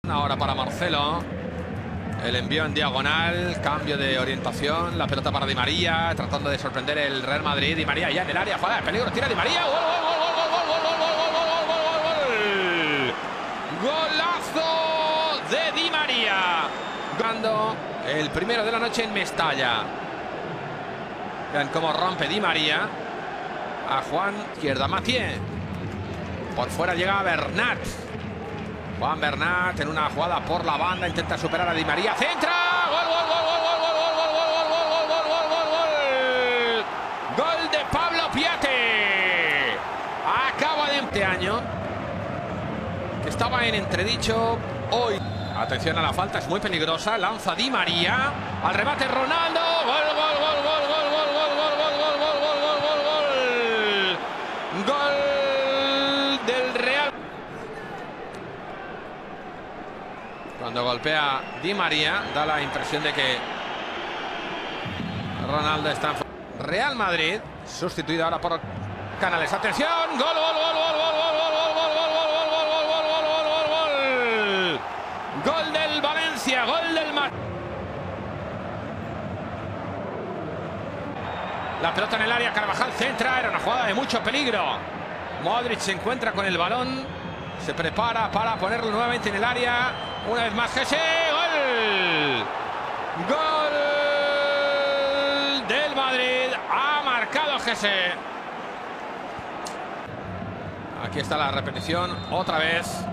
Ahora para Marcelo. El envío en diagonal, cambio de orientación, la pelota para Di María, tratando de sorprender el Real Madrid. Di María ya en el área, jugada de peligro, tira Di María. ¡Gol, gol, gol, gol, gol, gol, gol, gol, gol! ¡Golazo de Di María! Ganando el primero de la noche en Mestalla. Vean cómo rompe Di María. A Juan, izquierda, Mathieu. Por fuera llega Bernat. Juan Bernat en una jugada por la banda, intenta superar a Di María, centra, gol, gol, gol, gol, gol, gol, gol, gol, gol, gol, gol, gol, gol, gol, gol de Pablo Piatti. Acaba de este año, que estaba en entredicho hoy. Atención a la falta, es muy peligrosa, lanza Di María, al remate Ronaldo, gol, gol, gol, gol, gol, gol, gol, gol, gol, gol, gol, gol, gol, gol, gol del Real. Cuando golpea Di María, da la impresión de que Ronaldo está en... Real Madrid, sustituido ahora por Canales. Atención, gol, gol, gol, gol, gol, gol, gol, gol, gol, gol, gol, gol, gol, gol, gol, gol, gol, gol del Valencia, gol del Madrid. La pelota en el área, Carvajal centra, era una jugada de mucho peligro. Modric se encuentra con el balón, se prepara para ponerlo nuevamente en el área. Una vez más Jesse, gol. Gol del Madrid. Ha marcado Jesse. Aquí está la repetición otra vez.